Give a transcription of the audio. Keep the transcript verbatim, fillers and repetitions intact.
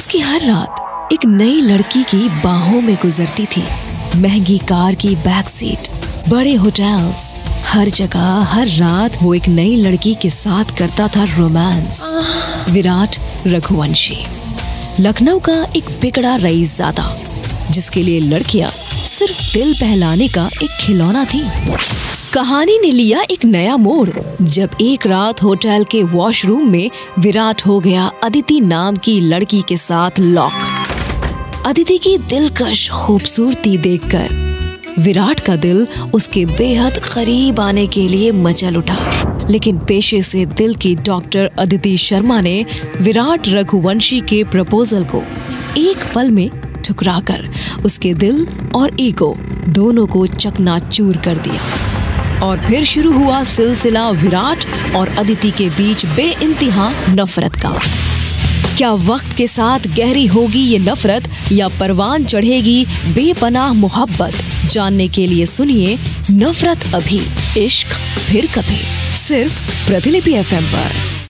उसकी हर रात एक नई लड़की की बाहों में गुजरती थी। महंगी कार की बैक सीट, बड़े होटल्स, हर जगह हर रात वो एक नई लड़की के साथ करता था रोमांस। विराट रघुवंशी लखनऊ का एक बिगड़ा रईसज़ादा, जिसके लिए लड़कियां सिर्फ दिल बहलाने का एक खिलौना थी। कहानी ने लिया एक नया मोड़ जब एक रात होटल के वॉशरूम में विराट हो गया अदिति नाम की लड़की के साथ लॉक। अदिति की दिलकश खूबसूरती देखकर विराट का दिल उसके बेहद करीब आने के लिए मचल उठा। लेकिन पेशे से दिल की डॉक्टर अदिति शर्मा ने विराट रघुवंशी के प्रपोजल को एक पल में ठुकराकर उसके दिल और ईगो दोनों को चकनाचूर कर दिया। और फिर शुरू हुआ सिलसिला विराट और अदिति के बीच बेइंतहा नफरत का। क्या वक्त के साथ गहरी होगी ये नफरत या परवान चढ़ेगी बेपनाह मोहब्बत? जानने के लिए सुनिए नफरत अभी, इश्क फिर कभी, सिर्फ प्रतिलिपि एफ एम पर।